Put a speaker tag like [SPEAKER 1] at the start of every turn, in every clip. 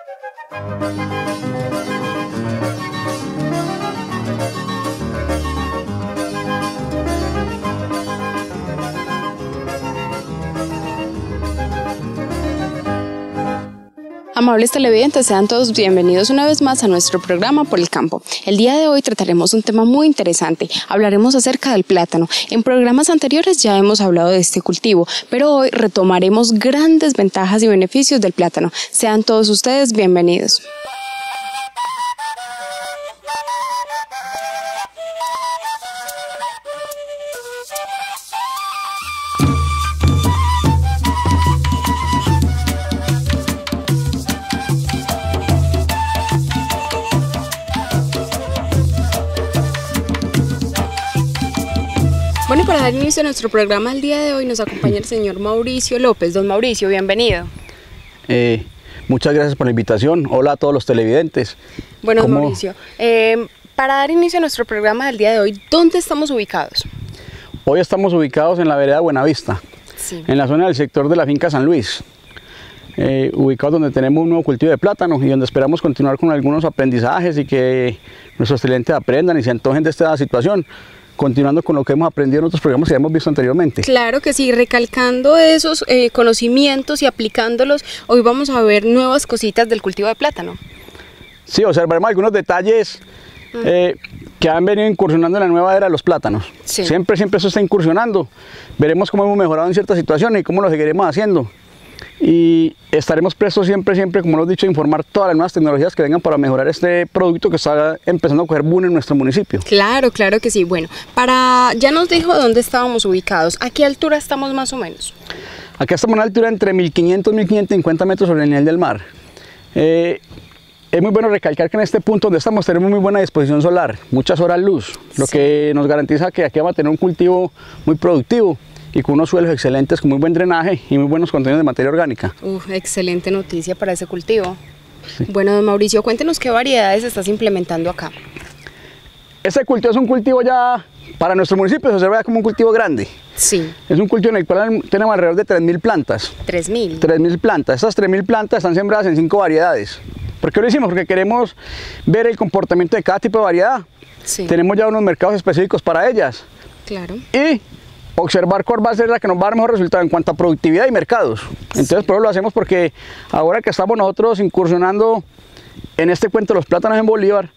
[SPEAKER 1] Amables televidentes, sean todos bienvenidos una vez más a nuestro programa Por el Campo. El día de hoy trataremos un tema muy interesante. Hablaremos acerca del plátano. En programas anteriores ya hemos hablado de este cultivo, pero hoy retomaremos grandes ventajas y beneficios del plátano. Sean todos ustedes bienvenidos. Bueno, para dar inicio a nuestro programa el día de hoy nos acompaña el señor Mauricio López. Don Mauricio, bienvenido.
[SPEAKER 2] Muchas gracias por la invitación. Hola a todos los televidentes.
[SPEAKER 1] Bueno, don Mauricio, para dar inicio a nuestro programa del día de hoy, ¿dónde estamos ubicados?
[SPEAKER 2] Hoy estamos ubicados en la vereda Buenavista, sí, en la zona del sector de la finca San Luis. Ubicados donde tenemos un nuevo cultivo de plátano y donde esperamos continuar con algunos aprendizajes y que nuestros clientes aprendan y se antojen de esta situación, continuando con lo que hemos aprendido en otros programas que hemos visto anteriormente.
[SPEAKER 1] Claro que sí, recalcando esos conocimientos y aplicándolos, hoy vamos a ver nuevas cositas del cultivo de plátano.
[SPEAKER 2] Sí, observaremos algunos detalles que han venido incursionando en la nueva era de los plátanos. Sí. Siempre eso está incursionando. Veremos cómo hemos mejorado en ciertas situaciones y cómo lo seguiremos haciendo. Y estaremos prestos siempre, como lo he dicho, a informar todas las nuevas tecnologías que vengan para mejorar este producto que está empezando a coger boom en nuestro municipio. Claro,
[SPEAKER 1] claro que sí. Bueno, ya nos dijo dónde estábamos ubicados. ¿A qué altura estamos más o menos?
[SPEAKER 2] Acá estamos a una altura entre 1500 y 1550 metros sobre el nivel del mar. Es muy bueno recalcar que en este punto donde estamos tenemos muy buena disposición solar, muchas horas luz, lo que nos garantiza que aquí vamos a tener un cultivo muy productivo y con unos suelos excelentes, con muy buen drenaje y muy buenos contenidos de materia orgánica.
[SPEAKER 1] Excelente noticia para ese cultivo. Sí. Bueno, don Mauricio, cuéntenos qué variedades estás implementando acá.
[SPEAKER 2] Este cultivo es un cultivo ya, para nuestro municipio se observa como un cultivo grande.
[SPEAKER 1] Sí.
[SPEAKER 2] Es un cultivo en el cual tenemos alrededor de 3000 plantas.
[SPEAKER 1] 3000.
[SPEAKER 2] 3000 plantas. Estas 3000 plantas están sembradas en 5 variedades. ¿Por qué lo hicimos? Porque queremos ver el comportamiento de cada tipo de variedad. Sí. Tenemos ya unos mercados específicos para ellas. Claro. Y observar cuál va a ser la que nos va a dar mejor resultado en cuanto a productividad y mercados. Entonces, sí, por eso lo hacemos, porque ahora que estamos nosotros incursionando en este cuento de los plátanos en Bolívar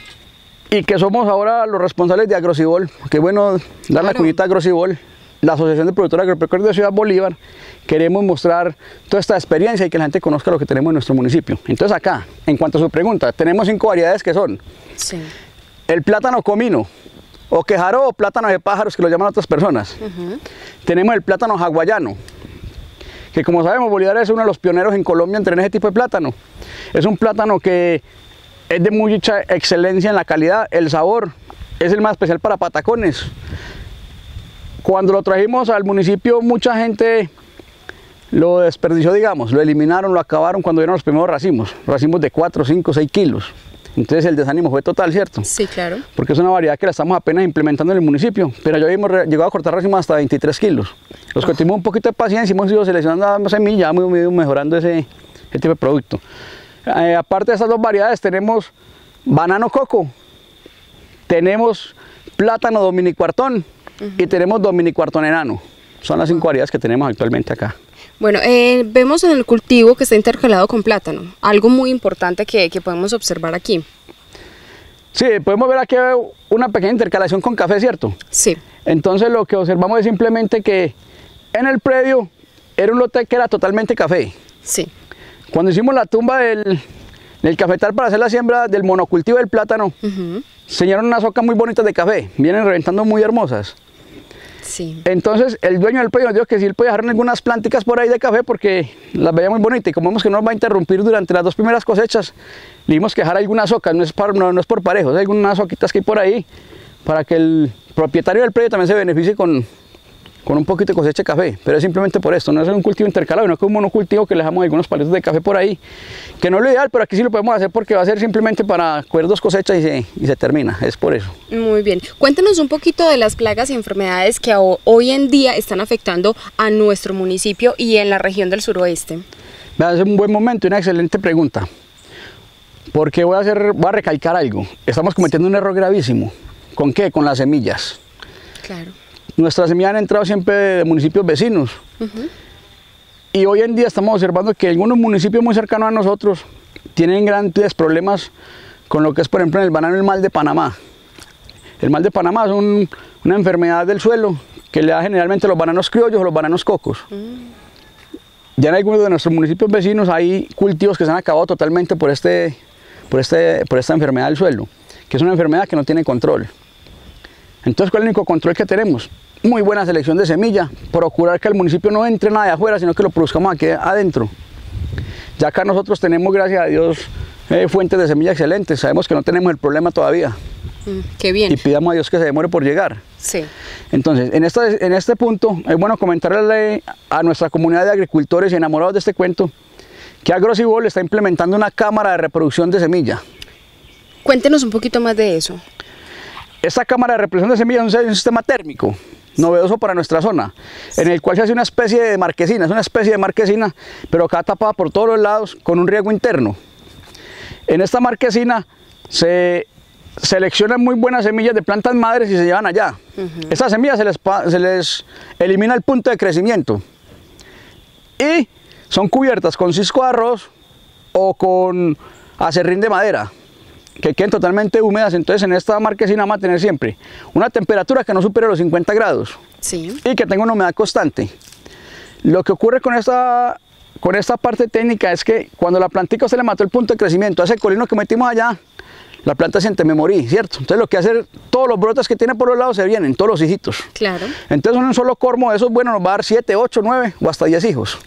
[SPEAKER 2] y que somos ahora los responsables de Agrocibol, que es bueno dar la cuñita a Agrocibol, la Asociación de Productores Agropecuarios de Ciudad Bolívar, queremos mostrar toda esta experiencia y que la gente conozca lo que tenemos en nuestro municipio. Entonces acá, en cuanto a su pregunta, tenemos 5 variedades que son: sí, el plátano comino, o quejaro o plátano de pájaros, que lo llaman otras personas. Tenemos el plátano hawaiano, que como sabemos Bolívar es uno de los pioneros en Colombia en tener ese tipo de plátano. Es un plátano que es de mucha excelencia en la calidad, el sabor es el más especial para patacones. Cuando lo trajimos al municipio mucha gente lo desperdició, digamos, lo eliminaron, lo acabaron cuando vieron los primeros racimos de 4, 5, 6 kilos. Entonces el desánimo fue total, ¿cierto? Sí, claro. Porque es una variedad que la estamos apenas implementando en el municipio, pero ya hemos llegado a cortar racimos hasta 23 kilos. Los que tuvimos un poquito de paciencia, hemos ido seleccionando semillas, hemos ido mejorando ese tipo de producto. Aparte de estas 2 variedades tenemos banano coco, tenemos plátano dominicuartón y tenemos dominicuartón enano. Son las 5 variedades que tenemos actualmente acá.
[SPEAKER 1] Bueno, vemos en el cultivo que está intercalado con plátano, algo muy importante que podemos observar aquí.
[SPEAKER 2] Sí, podemos ver aquí una pequeña intercalación con café, ¿cierto? Sí. Entonces lo que observamos es simplemente que en el predio era un lote que era totalmente café. Sí. Cuando hicimos la tumba del cafetal para hacer la siembra del monocultivo del plátano, se llenaron unas ocas muy bonitas de café, vienen reventando muy hermosas. Sí. Entonces el dueño del predio nos dijo que sí, él podía dejar algunas plánticas por ahí de café porque las veía muy bonitas, y como vemos que no nos va a interrumpir durante las 2 primeras cosechas, le dimos que dejar algunas ocas, no es por parejos, hay algunas oquitas que hay por ahí para que el propietario del predio también se beneficie con un poquito de cosecha de café, pero es simplemente por esto, no es un cultivo intercalado, no es un monocultivo que le dejamos algunos palitos de café por ahí, que no es lo ideal, pero aquí sí lo podemos hacer porque va a ser simplemente para coger 2 cosechas y se termina, es por eso.
[SPEAKER 1] Muy bien, cuéntanos un poquito de las plagas y enfermedades que hoy en día están afectando a nuestro municipio y en la región del suroeste.
[SPEAKER 2] Es un buen momento y una excelente pregunta. Porque voy a recalcar algo. Estamos cometiendo un error gravísimo. ¿Con qué? Con las semillas. Claro. Nuestras semillas han entrado siempre de municipios vecinos. Y hoy en día estamos observando que algunos municipios muy cercanos a nosotros tienen grandes problemas con lo que es, por ejemplo, en el banano, el mal de Panamá. El mal de Panamá es una enfermedad del suelo que le da generalmente los bananos criollos o los bananos cocos. Ya en algunos de nuestros municipios vecinos hay cultivos que se han acabado totalmente por esta enfermedad del suelo, que es una enfermedad que no tiene control. Entonces, ¿cuál es el único control que tenemos? Muy buena selección de semilla, procurar que al municipio no entre nada de afuera, sino que lo produzcamos aquí adentro. Ya acá nosotros tenemos, gracias a Dios, fuentes de semilla excelentes, sabemos que no tenemos el problema todavía.
[SPEAKER 1] Qué bien.
[SPEAKER 2] Y pidamos a Dios que se demore por llegar.
[SPEAKER 1] Sí.
[SPEAKER 2] Entonces, en este punto, es bueno comentarle a nuestra comunidad de agricultores y enamorados de este cuento, que Agrosibol está implementando una cámara de reproducción de semilla. Cuéntenos un poquito más de eso. Esta cámara de reproducción de semilla es un sistema térmico, novedoso para nuestra zona, en el cual se hace una especie de marquesina, pero acá tapada por todos los lados con un riego interno. En esta marquesina se seleccionan muy buenas semillas de plantas madres y se llevan allá. Estas semillas se les elimina el punto de crecimiento y son cubiertas con cisco de arroz o con acerrín de madera, que queden totalmente húmedas. Entonces en esta marquesina vamos a tener siempre una temperatura que no supere los 50 grados y que tenga una humedad constante. Lo que ocurre con esta parte técnica es que cuando la plantica se le mató el punto de crecimiento a ese colino que metimos allá, la planta siente me morí, ¿cierto? Entonces lo que hace, todos los brotes que tiene por los lados se vienen, todos los hijitos. Claro. Entonces un solo cormo de esos, bueno, nos va a dar 7, 8, 9 o hasta 10 hijos.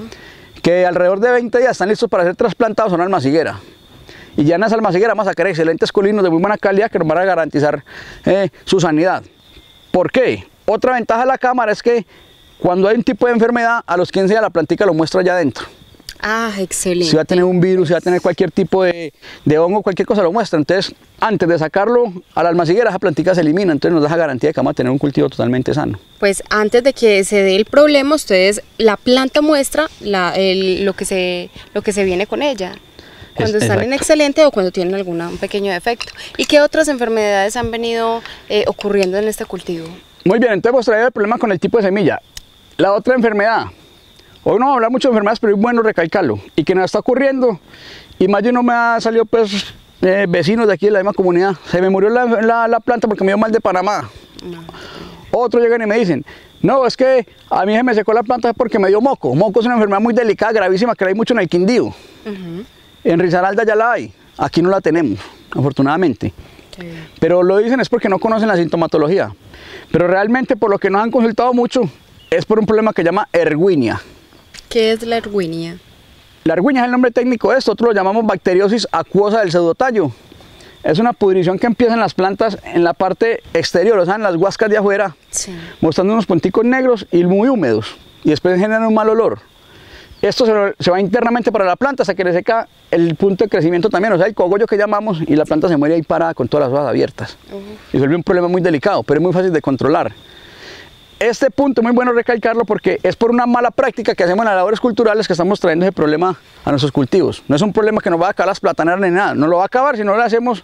[SPEAKER 2] Que alrededor de 20 días están listos para ser trasplantados a una almaciguera. Y ya en esa almaciguera vamos a sacar excelentes colinos de muy buena calidad que nos van a garantizar su sanidad. ¿Por qué? Otra ventaja de la cámara es que cuando hay un tipo de enfermedad, a los 15 días la plantica lo muestra allá adentro. Ah, excelente. Si va a tener un virus, si va a tener cualquier tipo de hongo, cualquier cosa lo muestra. Entonces, antes de sacarlo a la almaciguera, esa plantica se elimina. Entonces nos da garantía de que vamos a tener un cultivo totalmente sano. Pues antes de que se dé el problema, ustedes, la planta muestra lo que se viene con ella. Cuando están en excelente o cuando tienen un pequeño defecto. ¿Y qué otras enfermedades han venido ocurriendo en este cultivo? Muy bien, entonces hemos traído el problema con el tipo de semilla. La otra enfermedad. Hoy no vamos a hablar mucho de enfermedades, pero es bueno recalcarlo. Y que nos está ocurriendo, y más de uno me ha salido pues vecinos de aquí de la misma comunidad. Se me murió la planta porque me dio mal de Panamá. Otros llegan y me dicen, no, es que a mí se me secó la planta porque me dio moco. Moco es una enfermedad muy delicada, gravísima, que la hay mucho en el Quindío. En Risaralda ya la hay, aquí no la tenemos, afortunadamente. Pero lo dicen es porque no conocen la sintomatología. Pero realmente, por lo que nos han consultado mucho, es por un problema que se llama erwinia. ¿Qué es la erwinia? La erwinia es el nombre técnico de esto, nosotros lo llamamos bacteriosis acuosa del pseudotallo. Es una pudrición que empieza en las plantas en la parte exterior, o sea, en las huascas de afuera, mostrando unos punticos negros y muy húmedos, y después generan un mal olor. Esto se va internamente para la planta hasta que le seca el punto de crecimiento también, o sea, el cogollo que llamamos, y la planta se muere ahí parada con todas las hojas abiertas. Y se vuelve un problema muy delicado, pero es muy fácil de controlar. Este punto es muy bueno recalcarlo porque es por una mala práctica que hacemos en las labores culturales que estamos trayendo ese problema a nuestros cultivos. No es un problema que nos va a acabar las plataneras ni nada, no lo va a acabar si no le hacemos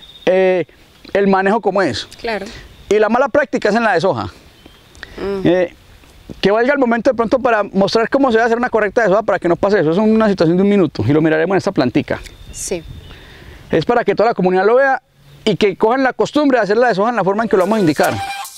[SPEAKER 2] el manejo como es. Claro. Y la mala práctica es en la deshoja. Que valga el momento de pronto para mostrar cómo se debe hacer una correcta deshoja para que no pase eso. Es una situación de un minuto y lo miraremos en esta plantica. Sí. Es para que toda la comunidad lo vea y que cojan la costumbre de hacer la deshoja en la forma en que lo vamos a indicar.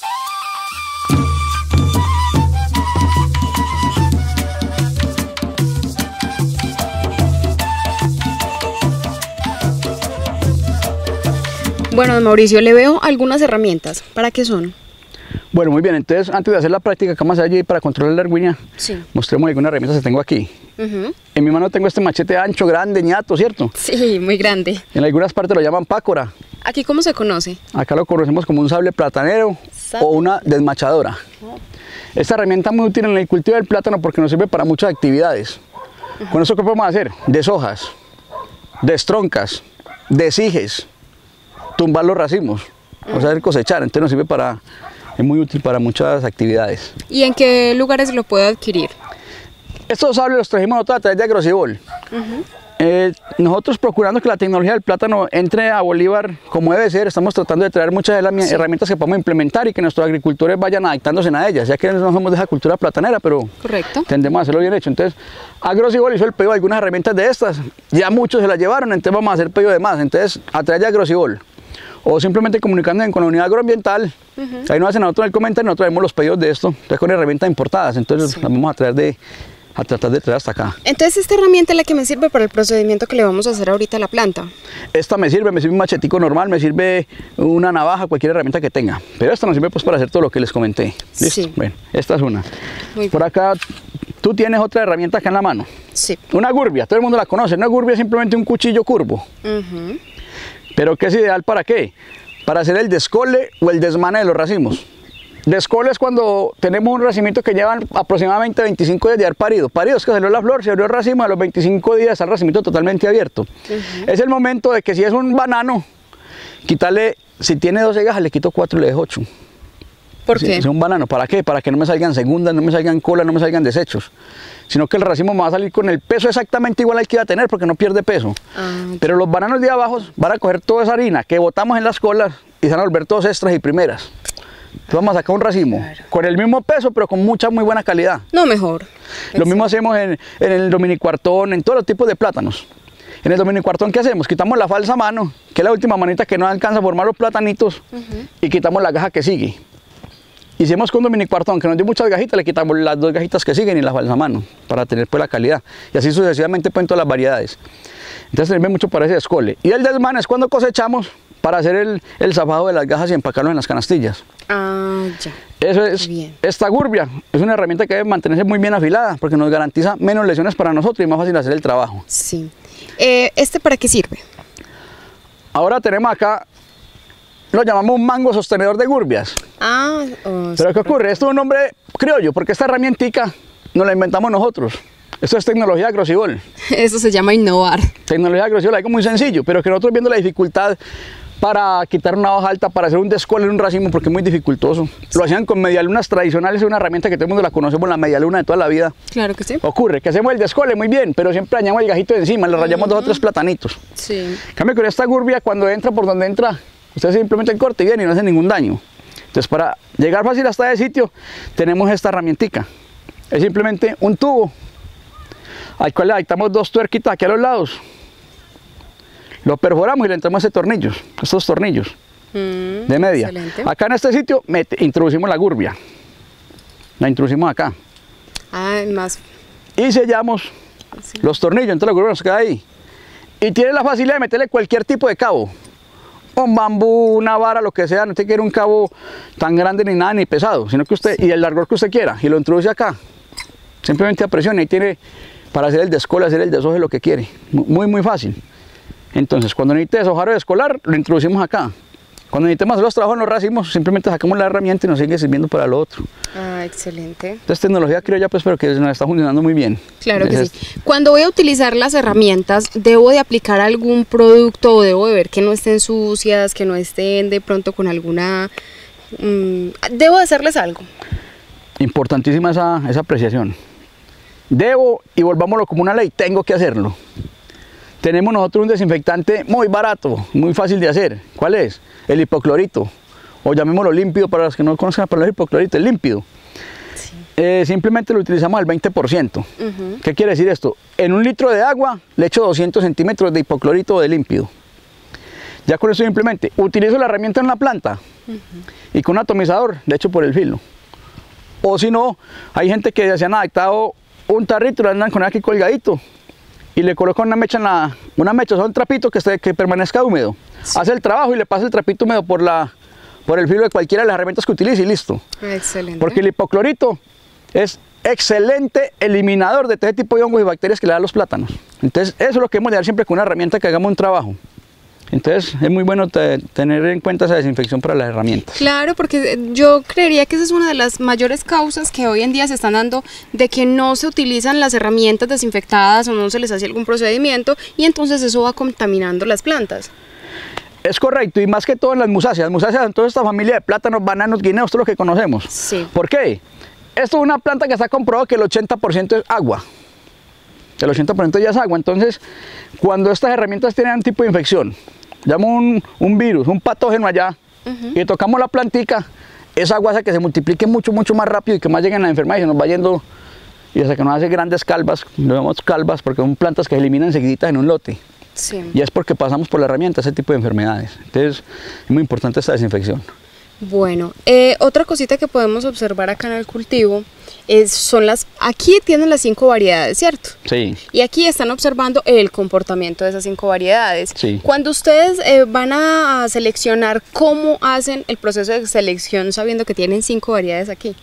[SPEAKER 2] Bueno, don Mauricio, le veo algunas herramientas. ¿Para qué son? Bueno, muy bien. Entonces, antes de hacer la práctica que vamos a hacer allí para controlar la erwinia, mostremos algunas herramientas que tengo aquí. En mi mano tengo este machete ancho, grande, ñato, ¿cierto? Sí, muy grande. En algunas partes lo llaman pácora. ¿Aquí cómo se conoce? Acá lo conocemos como un sable platanero o una desmachadora. Esta herramienta es muy útil en el cultivo del plátano porque nos sirve para muchas actividades. ¿Con eso qué podemos hacer? Deshojas, destroncas, deshijes, tumbar los racimos, o sea, cosechar. Entonces nos sirve es muy útil para muchas actividades. ¿Y en qué lugares lo puedo adquirir? Estos sables los trajimos nosotros a través de Agrosibol. Nosotros procurando que la tecnología del plátano entre a Bolívar como debe ser, estamos tratando de traer muchas de las herramientas que podemos implementar y que nuestros agricultores vayan adaptándose a ellas, ya que no somos de esa cultura platanera, pero tendemos a hacerlo bien hecho. Entonces, Agrosibol hizo el pedido de algunas herramientas de estas, ya muchos se las llevaron, entonces vamos a hacer pedido de más, entonces a través de Agrosibol o simplemente comunicándonos con la unidad agroambiental, ahí nos hacen a nosotros el comentario, nosotros vemos los pedidos de esto, entonces con herramientas importadas, entonces las vamos a traer a tratar de traer hasta acá.
[SPEAKER 1] Entonces esta herramienta es la que me sirve para el procedimiento que le vamos a hacer ahorita a la planta.
[SPEAKER 2] Esta me sirve un machetico normal, me sirve una navaja, cualquier herramienta que tenga. Pero esta nos sirve pues para hacer todo lo que les comenté. ¿Listo? Sí. Bueno, esta es una. Por acá, tú tienes otra herramienta acá en la mano.
[SPEAKER 1] Sí.
[SPEAKER 2] Una gurbia, todo el mundo la conoce. Una gurbia es simplemente un cuchillo curvo. Pero ¿qué es ideal para qué? Para hacer el descole o el desmane de los racimos. Descole es cuando tenemos un racimito que llevan aproximadamente 25 días de haber parido. Parido es que salió la flor, se abrió el racimo, a los 25 días está el racimito totalmente abierto. Es el momento de que si es un banano, quitarle, si tiene 12 gajas, le quito 4 y le dejo 8.
[SPEAKER 1] ¿Por qué?
[SPEAKER 2] Es un banano, ¿para qué? Para que no me salgan segundas, no me salgan colas, no me salgan desechos. Sino que el racimo me va a salir con el peso exactamente igual al que iba a tener porque no pierde peso. Pero los bananos de abajo van a coger toda esa harina que botamos en las colas y se van a volver todos extras y primeras. Entonces vamos a sacar un racimo con el mismo peso pero con muy buena calidad.
[SPEAKER 1] No, mejor.
[SPEAKER 2] Lo mismo hacemos en el dominicuartón, en todos los tipos de plátanos. En el dominicuartón, ¿qué hacemos? Quitamos la falsa mano, que es la última manita que no alcanza a formar los platanitos, y quitamos la gaja que sigue. Hicimos con un dominicuartón que nos dio muchas gajitas, le quitamos las 2 gajitas que siguen y la falsa mano, para tener pues la calidad. Y así sucesivamente pues en todas las variedades. Entonces sirve mucho para ese descole. Y el desmane es cuando cosechamos para hacer el zafado de las gajas y empacarlo en las canastillas.
[SPEAKER 1] Ya.
[SPEAKER 2] Eso es bien. Esta gurbia es una herramienta que debe mantenerse muy bien afilada porque nos garantiza menos lesiones para nosotros y más fácil hacer el trabajo.
[SPEAKER 1] Sí. ¿Este para qué sirve?
[SPEAKER 2] Ahora tenemos acá, lo llamamos un mango sostenedor de gurbias. Pero ¿qué ocurre? Esto es un nombre criollo porque esta herramientica nos la inventamos nosotros. Esto es tecnología Agrosibol.
[SPEAKER 1] Eso se llama innovar.
[SPEAKER 2] Tecnología Agrosibol, algo muy sencillo, pero que nosotros viendo la dificultad para quitar una hoja alta, para hacer un descole en un racimo, porque es muy dificultoso. Lo hacían con medialunas tradicionales, es una herramienta que todo el mundo la conocemos, la medialuna de toda la vida.
[SPEAKER 1] Claro que sí.
[SPEAKER 2] Ocurre que hacemos el descole muy bien, pero siempre dañamos el gajito de encima, le rayamos 2 o 3 platanitos.
[SPEAKER 1] Sí.
[SPEAKER 2] En cambio con esta gurbia, cuando entra por donde entra, usted simplemente el corte y viene y no hace ningún daño. Entonces para llegar fácil hasta ese sitio, tenemos esta herramientica. Es simplemente un tubo, al cual le adaptamos 2 tuerquitas aquí a los lados. Lo perforamos y le entramos estos tornillos de media. Excelente. Acá en este sitio introducimos la gurbia. La introducimos acá.
[SPEAKER 1] Más.
[SPEAKER 2] Y sellamos los tornillos, entonces la gurbia nos queda ahí. Y tiene la facilidad de meterle cualquier tipo de cabo. Un bambú, una vara, lo que sea, no tiene que ir un cabo tan grande ni nada, ni pesado, sino que usted, y el largor que usted quiera, y lo introduce acá. Simplemente apresiona y tiene para hacer el descole, hacer el deshoje, lo que quiere. Muy fácil. Entonces, cuando necesite deshojar o descolar, lo introducimos acá. Cuando necesitemos hacer los trabajos en los racimos, simplemente sacamos la herramienta y nos sigue sirviendo para lo otro.
[SPEAKER 1] Excelente.
[SPEAKER 2] Entonces, tecnología criolla, pues, pero que nos está funcionando muy bien.
[SPEAKER 1] Claro que sí. Cuando voy a utilizar las herramientas, ¿debo de aplicar algún producto o debo de ver que no estén sucias, que no estén de pronto con alguna... ¿Debo de hacerles algo?
[SPEAKER 2] Importantísima esa apreciación. Debo, y volvámoslo como una ley, tengo que hacerlo. Tenemos nosotros un desinfectante muy barato, muy fácil de hacer. ¿Cuál es? El hipoclorito, o llamémoslo límpido para los que no conozcan la palabra hipoclorito, el límpido. Sí. Simplemente lo utilizamos al 20%. ¿Qué quiere decir esto? En 1 litro de agua le echo 200 centímetros de hipoclorito de límpido. Ya con eso simplemente utilizo la herramienta en la planta y con un atomizador le echo por el filo. O si no, hay gente que se han adaptado un tarrito y lo andan con aquí colgadito. Y le colocan una mecha o sea, un trapito que permanezca húmedo. Sí. Hace el trabajo y le pasa el trapito húmedo por el filo de cualquiera de las herramientas que utilice y listo.
[SPEAKER 1] Excelente.
[SPEAKER 2] Porque el hipoclorito es excelente eliminador de todo ese tipo de hongos y bacterias que le dan los plátanos. Entonces eso es lo que hemos de dar siempre con una herramienta que hagamos un trabajo. Entonces es muy bueno tener en cuenta esa desinfección para las herramientas.
[SPEAKER 1] Claro, porque yo creería que esa es una de las mayores causas que hoy en día se están dando de que no se utilizan las herramientas desinfectadas o no se les hace algún procedimiento y entonces eso va contaminando las plantas.
[SPEAKER 2] Es correcto, y más que todo en las musáceas. Las musáceas son toda esta familia de plátanos, bananos, guineos, todo lo que conocemos.
[SPEAKER 1] Sí.
[SPEAKER 2] ¿Por qué? Esto es una planta que está comprobado que el 80% es agua. el 80% ya es agua. Entonces, cuando estas herramientas tienen un tipo de infección, llamo un virus, un patógeno allá, y tocamos la plantica, esa agua hace que se multiplique mucho más rápido y que más lleguen a la enfermedad y se nos va yendo, y hasta que nos hace grandes calvas, lo llamamos calvas porque son plantas que se eliminan enseguida en un lote. Sí. Y es porque pasamos por la herramienta ese tipo de enfermedades. Entonces, es muy importante esta desinfección.
[SPEAKER 1] Bueno, otra cosita que podemos observar acá en el cultivo son aquí tienen las 5 variedades, ¿cierto?
[SPEAKER 2] Sí.
[SPEAKER 1] Y aquí están observando el comportamiento de esas 5 variedades.
[SPEAKER 2] Sí.
[SPEAKER 1] Cuando ustedes van a seleccionar, ¿cómo hacen el proceso de selección sabiendo que tienen 5 variedades aquí?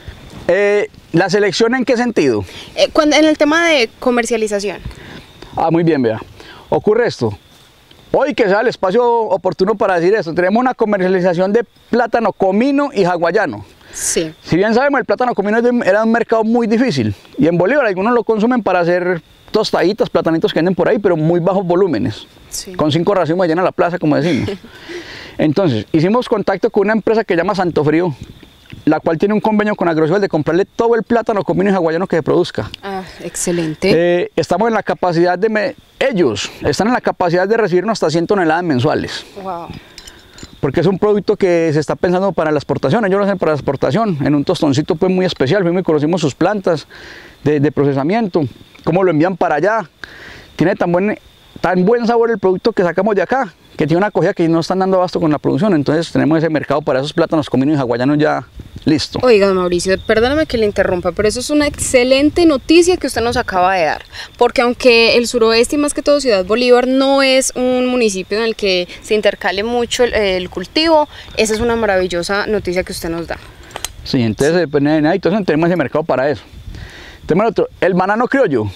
[SPEAKER 2] ¿La selección en qué sentido?
[SPEAKER 1] En el tema de comercialización.
[SPEAKER 2] Ah, muy bien, vea. Ocurre esto. Hoy que sea el espacio oportuno para decir esto, tenemos una comercialización de plátano comino y hawaiano.
[SPEAKER 1] Sí.
[SPEAKER 2] Si bien sabemos, el plátano comino era un mercado muy difícil y en Bolívar algunos lo consumen para hacer tostaditas, platanitos que venden por ahí, pero muy bajos volúmenes. Sí. Con 5 racimos llena la plaza, como decimos. Entonces, hicimos contacto con una empresa que se llama Santo Frío, la cual tiene un convenio con Agrosol de comprarle todo el plátano comino y hawaiano que se produzca.
[SPEAKER 1] Ah, excelente.
[SPEAKER 2] Estamos en la capacidad ellos están en la capacidad de recibirnos hasta 100 toneladas mensuales.
[SPEAKER 1] Wow.
[SPEAKER 2] Porque es un producto que se está pensando para la exportación, ellos lo hacen para la exportación, en un tostoncito pues muy especial, fuimos y conocimos sus plantas de procesamiento, cómo lo envían para allá. Tiene tan buen sabor el producto que sacamos de acá, que tiene una acogida que no están dando abasto con la producción, entonces tenemos ese mercado para esos plátanos cominos y hawaianos ya listo.
[SPEAKER 1] Oiga, Mauricio, perdóname que le interrumpa, pero eso es una excelente noticia que usted nos acaba de dar, porque aunque el suroeste y más que todo Ciudad Bolívar no es un municipio en el que se intercale mucho el cultivo, esa es una maravillosa noticia que usted nos da.
[SPEAKER 2] Sí, entonces, sí. Pues, entonces tenemos ese mercado para eso. Tenemos otro, el banano criollo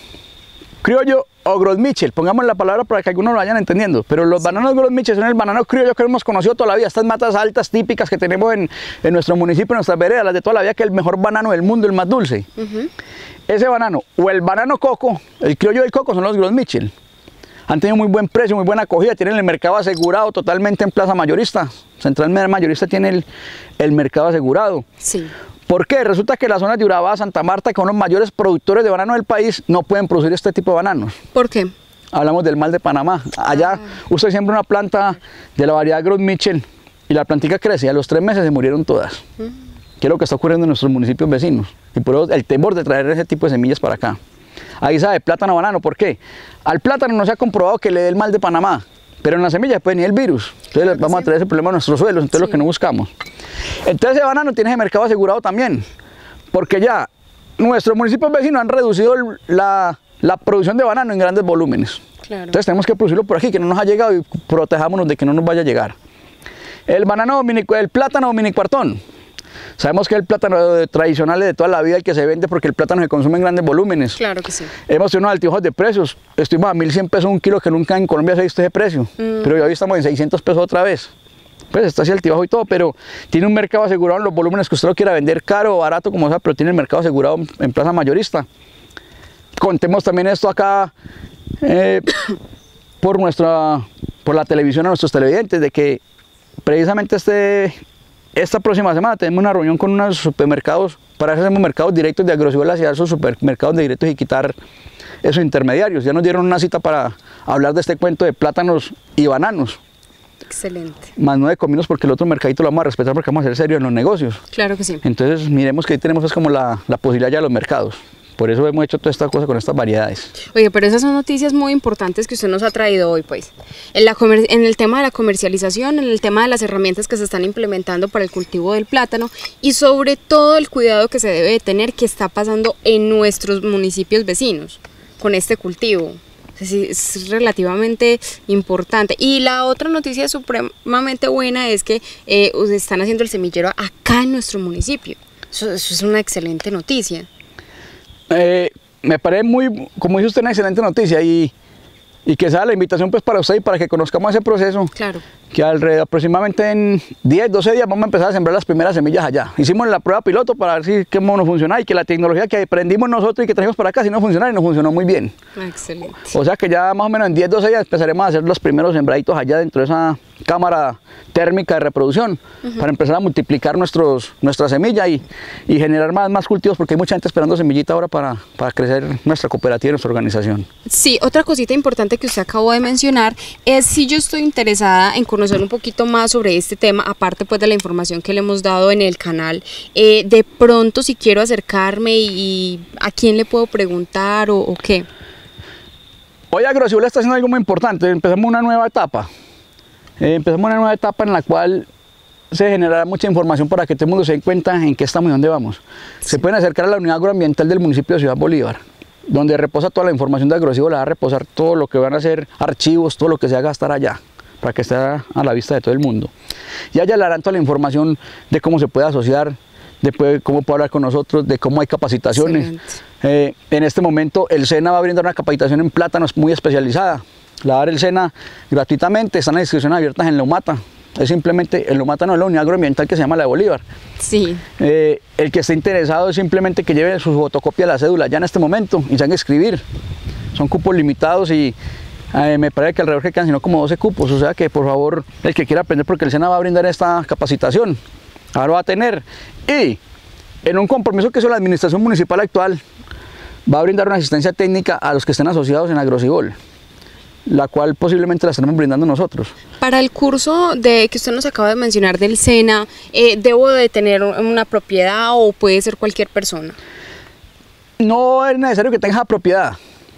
[SPEAKER 2] o Gros Michel, pongamos la palabra para que algunos lo vayan entendiendo, pero los bananos Gros Michel son el banano criollo que hemos conocido toda la vida, estas matas altas típicas que tenemos en nuestro municipio, en nuestras veredas, las de toda la vida, que es el mejor banano del mundo, el más dulce. Ese banano, o el banano coco, el criollo del coco, son los Gros Michel. Han tenido muy buen precio, muy buena acogida, tienen el mercado asegurado totalmente en Plaza Mayorista. Central Mayorista tiene el mercado asegurado. Sí. ¿Por qué? Resulta que las zonas de Urabá, Santa Marta, que son los mayores productores de banano del país, no pueden producir este tipo de bananos.
[SPEAKER 1] ¿Por qué?
[SPEAKER 2] Hablamos del mal de Panamá. Allá usted siembra una planta de la variedad Gros Michel y la plantica crece y a los 3 meses se murieron todas. ¿Qué es lo que está ocurriendo en nuestros municipios vecinos? Y por eso el temor de traer ese tipo de semillas para acá. Ahí sabe, plátano, banano, ¿por qué? Al plátano no se ha comprobado que le dé el mal de Panamá, pero en las semillas puede ni el virus. Entonces vamos a traer ese problema a nuestros suelos, entonces lo que no buscamos. Entonces ese banano tiene ese mercado asegurado también, porque ya nuestros municipios vecinos han reducido la producción de banano en grandes volúmenes. Claro. Entonces tenemos que producirlo por aquí, que no nos ha llegado, y protejámonos de que no nos vaya a llegar. El plátano mini cuartón. Sabemos que el plátano tradicional es de toda la vida el que se vende porque el plátano se consume en grandes volúmenes. Claro que sí. Hemos tenido unos altibajos de precios. Estuvimos a 1.100 pesos un kilo, que nunca en Colombia se ha visto ese precio. Pero hoy estamos en 600 pesos otra vez. Pues está así altibajo y todo, pero tiene un mercado asegurado en los volúmenes que usted lo quiera vender caro o barato, como sea, pero tiene el mercado asegurado en Plaza Mayorista. Contemos también esto acá por la televisión a nuestros televidentes, de que precisamente esta próxima semana tenemos una reunión con unos supermercados para hacer mercados directos de Agrosol hacia esos supermercados directos y quitar esos intermediarios. Ya nos dieron una cita para hablar de este cuento de plátanos y bananos. Excelente. Más no de cominos, porque el otro mercadito lo vamos a respetar porque vamos a ser serios en los negocios. Claro que sí. Entonces miremos que ahí tenemos como la posibilidad ya de los mercados. Por eso hemos hecho toda esta cosa con estas variedades. Oye, pero esas son noticias muy importantes que usted nos ha traído hoy, pues. En el tema de la comercialización, en el tema de las herramientas que se están implementando para el cultivo del plátano y sobre todo el cuidado que se debe de tener que está pasando en nuestros municipios vecinos con este cultivo. Es relativamente importante. Y la otra noticia supremamente buena es que están haciendo el semillero acá en nuestro municipio. Eso es una excelente noticia. Me parece como dice usted, una excelente noticia y que sea la invitación pues para usted y para que conozcamos ese proceso. Claro. Que aproximadamente en 10, 12 días vamos a empezar a sembrar las primeras semillas allá. Hicimos la prueba piloto para ver si cómo nos funciona y que la tecnología que aprendimos nosotros y que trajimos para acá sí nos funcionara y nos funcionó muy bien. Excelente. O sea que ya más o menos en 10, 12 días empezaremos a hacer los primeros sembraditos allá dentro de cámara térmica de reproducción para empezar a multiplicar nuestra semilla y generar más cultivos, porque hay mucha gente esperando semillita ahora para crecer nuestra cooperativa y nuestra organización.
[SPEAKER 1] Sí, otra cosita importante que usted acabó de mencionar es si yo estoy interesada en conocer un poquito más sobre este tema, aparte pues de la información que le hemos dado en el canal, de pronto si quiero acercarme y a quién le puedo preguntar o qué.
[SPEAKER 2] Hoy Agrosibol está haciendo algo muy importante, empezamos una nueva etapa. En la cual se generará mucha información para que todo el mundo se dé cuenta en qué estamos y dónde vamos. Sí. Se pueden acercar a la unidad agroambiental del municipio de Ciudad Bolívar, donde reposa toda la información de Agrosibol, va a reposar todo lo que van a hacer archivos, todo lo que se va a gastar allá, para que esté a la vista de todo el mundo. Y allá le harán toda la información de cómo se puede asociar, de cómo puede hablar con nosotros, de cómo hay capacitaciones. En este momento el SENA va a brindar una capacitación en plátanos muy especializada. La va a dar el SENA gratuitamente, están las inscripciones abiertas en la UMATA. Es simplemente, el UMATA no es la unidad agroambiental que se llama la de Bolívar.
[SPEAKER 1] Sí.
[SPEAKER 2] El que esté interesado es simplemente que lleve su fotocopia de la cédula ya en este momento y se van a inscribir. Son cupos limitados y me parece que alrededor que quedan sino como 12 cupos. O sea que por favor, el que quiera aprender, porque el SENA va a brindar esta capacitación, ahora lo va a tener. Y en un compromiso que hizo la administración municipal actual, va a brindar una asistencia técnica a los que estén asociados en Agrosibol, la cual posiblemente la estaremos brindando nosotros.
[SPEAKER 1] Para el curso que usted nos acaba de mencionar del SENA, ¿debo de tener una propiedad o puede ser cualquier persona?
[SPEAKER 2] No es necesario que tenga propiedad.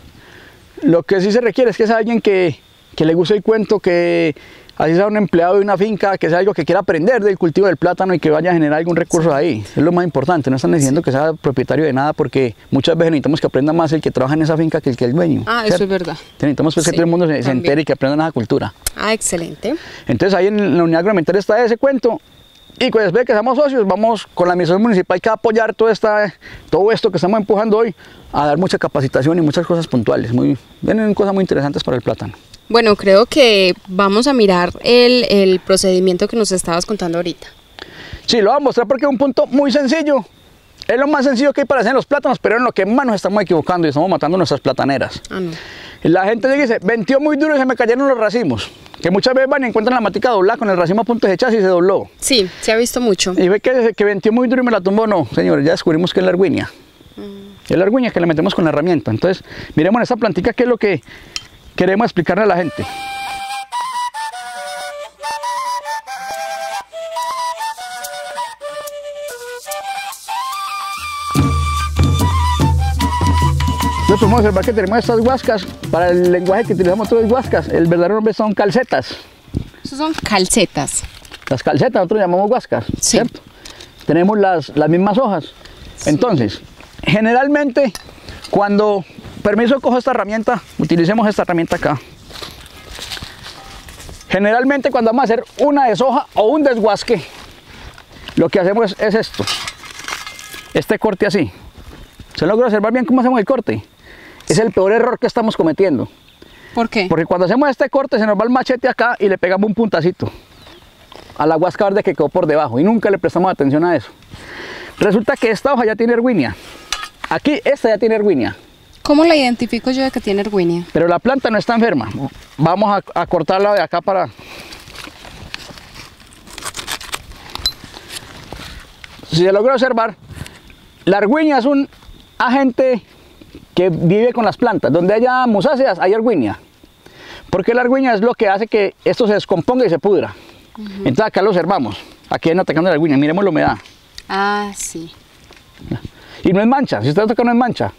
[SPEAKER 2] Lo que sí se requiere es que sea alguien que le guste el cuento, que así sea un empleado de una finca, que sea algo que quiera aprender del cultivo del plátano y que vaya a generar algún recurso ahí. Es lo más importante, no están diciendo que sea propietario de nada, porque muchas veces necesitamos que aprenda más el que trabaja en esa finca que el que es dueño.
[SPEAKER 1] Ah, ¿cierto? Eso es verdad.
[SPEAKER 2] Necesitamos pues, que todo el mundo se entere y que aprenda esa cultura.
[SPEAKER 1] Ah, excelente.
[SPEAKER 2] Entonces ahí en la unidad agroambiental está ese cuento. Y pues después de que seamos socios, vamos con la administración municipal que va a apoyar todo esto que estamos empujando hoy, a dar mucha capacitación y muchas cosas puntuales. Vienen cosas muy interesantes para el plátano.
[SPEAKER 1] Bueno, creo que vamos a mirar el procedimiento que nos estabas contando ahorita.
[SPEAKER 2] Sí, lo voy a mostrar porque es un punto muy sencillo. Es lo más sencillo que hay para hacer en los plátanos, pero en lo que más nos estamos equivocando y estamos matando nuestras plataneras. Ah, no. La gente llega y dice, venteó muy duro y se me cayeron los racimos. Que muchas veces van y encuentran la matica doblada con el racimo a punto de echarse y se dobló.
[SPEAKER 1] Sí, se ha visto mucho.
[SPEAKER 2] Y ve que venteó muy duro y me la tumbó. No, señores, ya descubrimos que es la argüinia. Es la argüinia que le metemos con la herramienta. Entonces, miremos en esta plantica qué es lo que queremos explicarle a la gente. Entonces podemos observar que tenemos estas guascas. Para el lenguaje que utilizamos todos es guascas. El verdadero nombre son calcetas.
[SPEAKER 1] Esos son calcetas.
[SPEAKER 2] Las calcetas nosotros llamamos guascas,
[SPEAKER 1] sí.
[SPEAKER 2] ¿Cierto? Tenemos las mismas hojas. Sí. Entonces, generalmente cuando, permiso, cojo esta herramienta, utilicemos esta herramienta acá. Generalmente cuando vamos a hacer una deshoja o un desguasque, lo que hacemos es esto, este corte así. ¿Se logra observar bien cómo hacemos el corte? Es el peor error que estamos cometiendo.
[SPEAKER 1] ¿Por qué?
[SPEAKER 2] Porque cuando hacemos este corte se nos va el machete acá y le pegamos un puntacito a la guasca verde que quedó por debajo y nunca le prestamos atención a eso. Resulta que esta hoja ya tiene argüinia. Aquí esta ya tiene argüinia.
[SPEAKER 1] ¿Cómo la identifico yo de que tiene argüinia?
[SPEAKER 2] Pero la planta no está enferma. Vamos a cortarla de acá para... Si se logra observar, la argüinia es un agente que vive con las plantas. Donde haya musáceas hay argüinia. Porque la argüinia es lo que hace que esto se descomponga y se pudra. Entonces acá lo observamos. Aquí viene atacando la argüinia. Miremos la humedad.
[SPEAKER 1] Ah, sí.
[SPEAKER 2] Y no es mancha. Si usted toca no es mancha.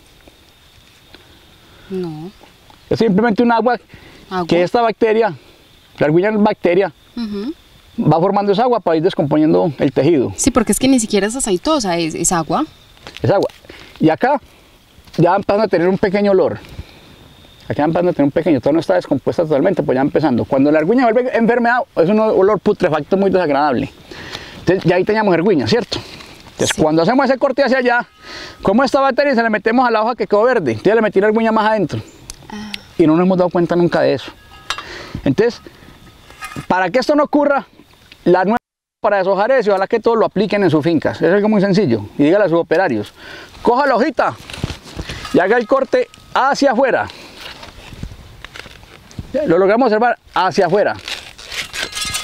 [SPEAKER 1] No.
[SPEAKER 2] Es simplemente un agua que esta bacteria, la argüinia es bacteria, va formando esa agua para ir descomponiendo el tejido.
[SPEAKER 1] Sí, porque es que ni siquiera es aceitosa, es agua. Es agua.
[SPEAKER 2] Y acá ya empiezan a tener un pequeño olor. Aquí ya empiezan a tener un pequeño, todavía no está descompuesta totalmente, pues ya empezando. Cuando la argüiña vuelve enfermedad, es un olor putrefacto muy desagradable. Entonces ya ahí teníamos argüiña, ¿cierto? Entonces sí. Cuando hacemos ese corte hacia allá, como esta bacteria se le metemos a la hoja que quedó verde, entonces le metí la argüiña más adentro. Y no nos hemos dado cuenta nunca de eso. Entonces, para que esto no ocurra, la nueva para deshojar eso, ojalá que todos lo apliquen en sus fincas. Es algo muy sencillo. Y dígale a sus operarios, coja la hojita y haga el corte hacia afuera. Lo logramos observar hacia afuera.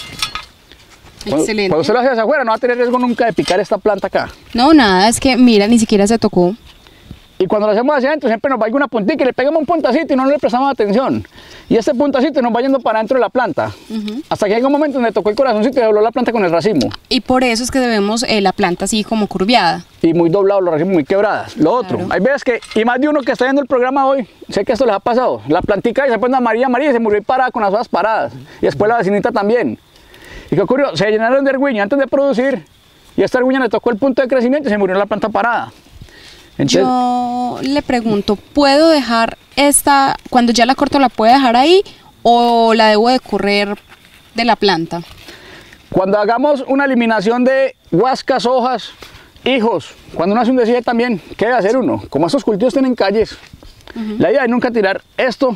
[SPEAKER 1] Excelente.
[SPEAKER 2] Cuando usted lo hace hacia afuera, no va a tener riesgo nunca de picar esta planta acá.
[SPEAKER 1] No, nada, es que mira, ni siquiera se tocó.
[SPEAKER 2] Y cuando lo hacemos hacia adentro, siempre nos va alguna puntita y le pegamos un puntacito y no le prestamos atención. Y este puntacito nos va yendo para adentro de la planta. Hasta que llega un momento donde tocó el corazoncito y dobló la planta con el racimo.
[SPEAKER 1] Y por eso es que debemos la planta así como curviada.
[SPEAKER 2] Y muy doblado, los racimos muy quebradas. Lo otro, hay veces que, y más de uno que está viendo el programa hoy, sé que esto les ha pasado. La plantica y se pone amarilla y se murió parada con las hojas paradas. Y después la vecinita también. ¿Y qué ocurrió? Se llenaron de argüña antes de producir. Y a esta argüña le tocó el punto de crecimiento y se murió la planta parada. Entonces,
[SPEAKER 1] yo le pregunto, ¿puedo dejar esta, cuando ya la corto, la puedo dejar ahí o la debo de correr de la planta?
[SPEAKER 2] Cuando hagamos una eliminación de huascas, hojas, hijos, cuando uno hace un deshiede también, ¿qué debe hacer uno? Como estos cultivos tienen calles, la idea es nunca tirar esto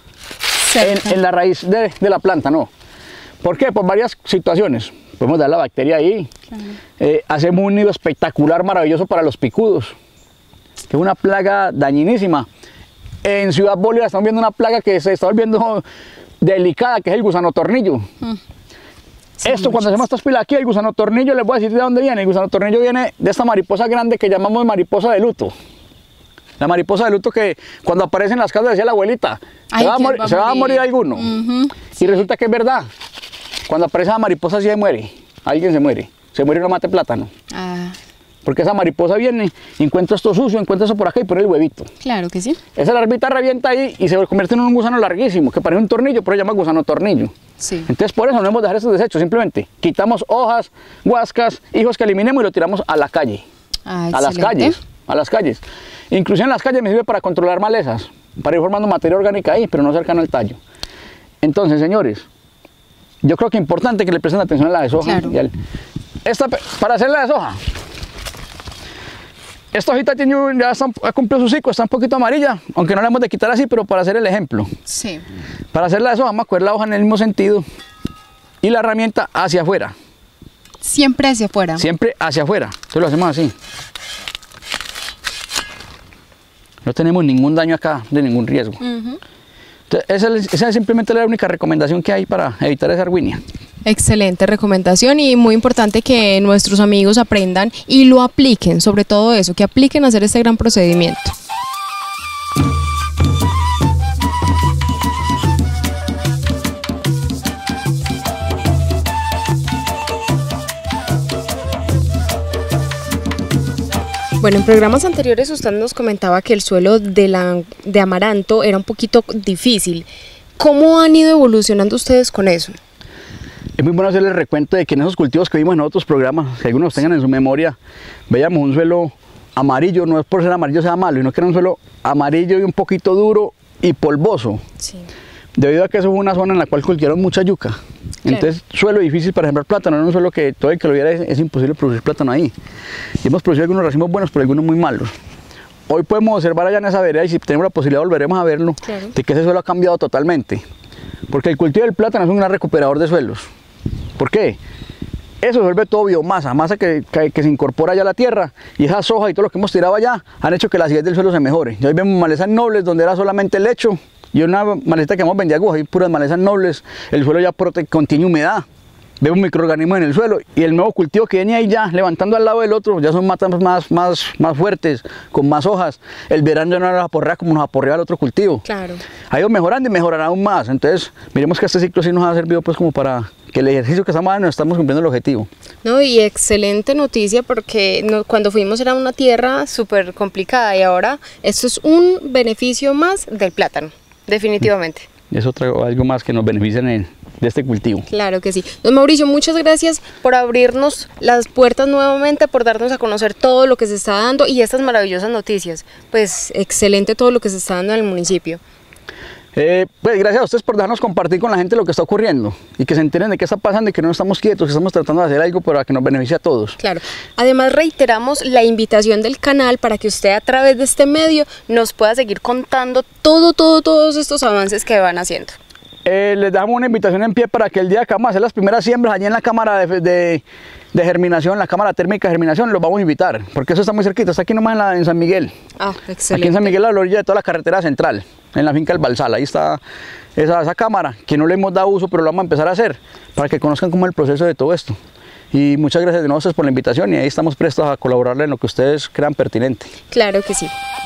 [SPEAKER 2] en la raíz de la planta, no. ¿Por qué? Por varias situaciones. Podemos dar la bacteria ahí, hacemos un nido espectacular, maravilloso para los picudos, que es una plaga dañinísima. En Ciudad Bolívar estamos viendo una plaga que se está volviendo delicada, que es el gusano tornillo. Esto, cuando hacemos estas pilas aquí, el gusano tornillo, les voy a decir de dónde viene. El gusano tornillo viene de esta mariposa grande que llamamos mariposa de luto. La mariposa de luto que cuando aparece en las casas decía la abuelita, se va a morir alguno. Y resulta que es verdad. Cuando aparece la mariposa sí se muere, alguien se muere una mata de plátano. Porque esa mariposa viene, encuentra esto sucio, encuentra eso por acá y pone el huevito. Claro que sí. Esa larvita revienta ahí y se convierte en un gusano larguísimo, que parece un tornillo, pero se llama gusano tornillo. Sí. Entonces por eso no debemos dejar estos desechos, simplemente quitamos hojas, huascas, hijos que eliminemos y lo tiramos a la calle. A las calles. Incluso en las calles me sirve para controlar malezas, para ir formando materia orgánica ahí, pero no cercano al tallo. Entonces, señores, yo creo que es importante que le presten atención a la deshoja. Claro. Para hacer la deshoja, esta hojita ha cumplido su ciclo, está un poquito amarilla, aunque no la hemos de quitar así, pero para hacer el ejemplo. Sí. Para hacer la deshoja, vamos a coger la hoja en el mismo sentido y la herramienta hacia afuera. ¿Siempre hacia afuera? Siempre hacia afuera. Entonces lo hacemos así. No tenemos ningún daño acá, de ningún riesgo. Entonces, esa es simplemente la única recomendación que hay para evitar esa argüinia.
[SPEAKER 1] Excelente recomendación y muy importante que nuestros amigos aprendan y lo apliquen, sobre todo eso, que apliquen a hacer este gran procedimiento. Bueno, en programas anteriores usted nos comentaba que el suelo de amaranto era un poquito difícil. ¿Cómo han ido evolucionando ustedes con eso?
[SPEAKER 2] Es muy bueno hacerle el recuento de que en esos cultivos que vimos en otros programas, que algunos tengan en su memoria, veíamos un suelo amarillo, no es por ser amarillo sea malo, sino que era un suelo amarillo y un poquito duro y polvoso. Sí. Debido a que eso fue una zona en la cual cultivaron mucha yuca. Claro. Entonces, suelo difícil para sembrar plátano, era un suelo que todo el que lo viera es imposible producir plátano ahí. Y hemos producido algunos racimos buenos, pero algunos muy malos. Hoy podemos observar allá en esa vereda y si tenemos la posibilidad volveremos a verlo, claro, de que ese suelo ha cambiado totalmente. Porque el cultivo del plátano es un gran recuperador de suelos. ¿Por qué? Eso se vuelve todo biomasa, masa que se incorpora allá a la tierra, y esa soja y todo lo que hemos tirado allá han hecho que la acidez del suelo se mejore. Y hoy vemos malezas nobles donde era solamente lecho y una maleza que hemos vendido agujas, hay puras malezas nobles, el suelo ya contiene humedad, vemos microorganismos en el suelo y el nuevo cultivo que viene ahí ya levantando al lado del otro ya son matas más fuertes, con más hojas. El verano ya no nos aporrea como nos aporreaba el otro cultivo. Claro. Ha ido mejorando y mejorará aún más. Entonces miremos que este ciclo sí nos ha servido pues como para que el ejercicio que estamos haciendo estamos cumpliendo el objetivo. No, y excelente noticia porque cuando fuimos era una tierra súper complicada y ahora esto es un beneficio más del plátano, definitivamente. Es algo más que nos beneficia de este cultivo. Claro que sí. Don Mauricio, muchas gracias por abrirnos las puertas nuevamente, por darnos a conocer todo lo que se está dando y estas maravillosas noticias. Pues excelente todo lo que se está dando en el municipio. Pues gracias a ustedes por dejarnos compartir con la gente lo que está ocurriendo y que se enteren de qué está pasando y que no estamos quietos, que estamos tratando de hacer algo para que nos beneficie a todos. Claro. Además reiteramos la invitación del canal para que usted a través de este medio nos pueda seguir contando todos estos avances que van haciendo. Les damos una invitación en pie para que el día que vamos a hacer las primeras siembras allí en la cámara de germinación, la cámara térmica de germinación, los vamos a invitar, porque eso está muy cerquita, está aquí nomás en San Miguel. Ah, excelente. Aquí en San Miguel, a la orilla de toda la carretera central, en la finca del Balsal, ahí está esa cámara, que no le hemos dado uso, pero lo vamos a empezar a hacer, para que conozcan cómo es el proceso de todo esto. Y muchas gracias de nuevo por la invitación y ahí estamos prestos a colaborarle en lo que ustedes crean pertinente.
[SPEAKER 1] Claro que sí.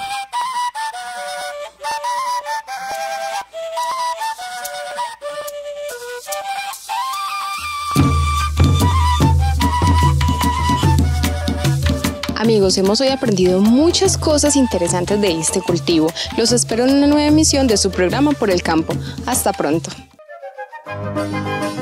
[SPEAKER 1] Amigos, hemos hoy aprendido muchas cosas interesantes de este cultivo. Los espero en una nueva emisión de su programa Por el Campo. Hasta pronto.